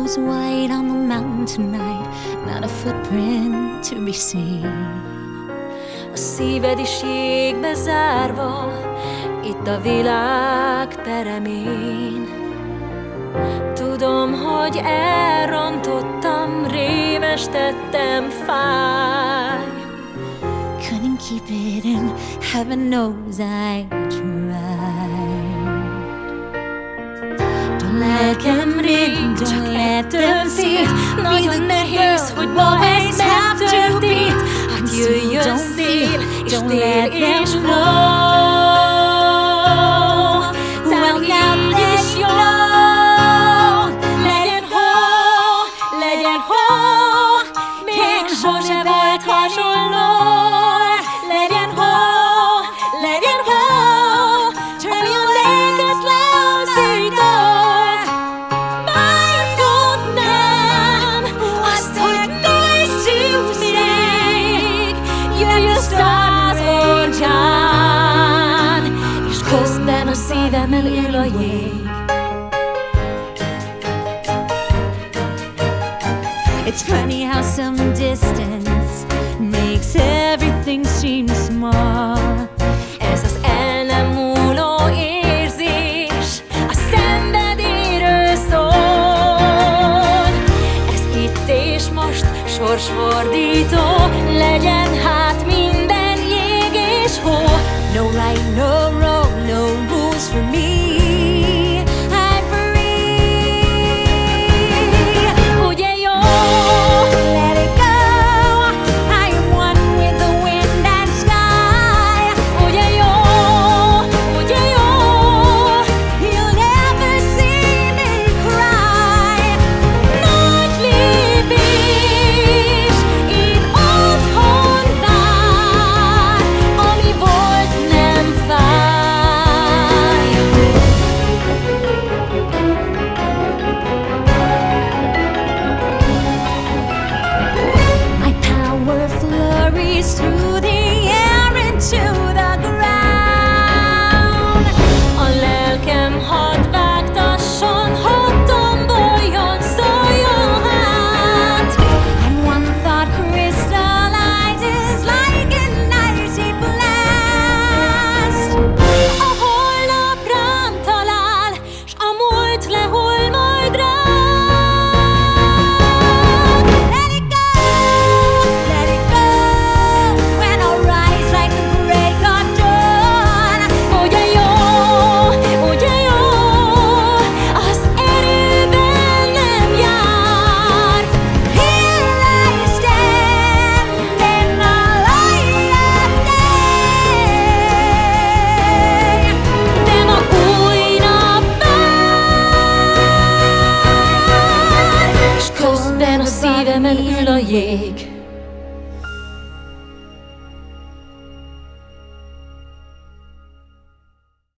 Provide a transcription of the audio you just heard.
flows white on the mountain tonight, not a footprint to be seen. A szíved is jégbe zárva, itt a világ peremén. Tudom, hogy elrontottam, rémes tettem, fáj. Couldn't keep it in, heaven knows I tried. Lelkem rég, csak lettem szét. Nagyon nehéz, hogy ma ez megtörtént. Hát jöjjön szél, és tél, és hó. Well, now mégis jó. Legyen hó, legyen hó. Még sose volt hasonló. Legyen hó, legyen hó. Turn your leg as low as they go. Közben a szívemen ül a jég. It's funny how some distance makes everything seem small. Ez az el nem múló érzés a szenvedélyről szól. Ez itt és most sorsfordító, legyen hát minden jég és hó. No right, no wrong, no rules for me. I'm free. Ugye jó? Let it go. I am one with the wind and sky. Ugye jó? Ugye jó? You'll never see me cry. Nagy lépés, én otthon vár, ami volt nem fáj. My power flurries through the air into the ground. A lelkem hadd vágtasson, hadd tomboljon, szóljon hát. And one thought crystallizes like an icy blast. A holnap rám talál, s a múlt lehull majd rám. Let it go, when I rise like the break of dawn. Ugye jó, az erőben nem jár. Here I stand in the light of day. De ma új nap vár, s közben a szívemen ül a jég.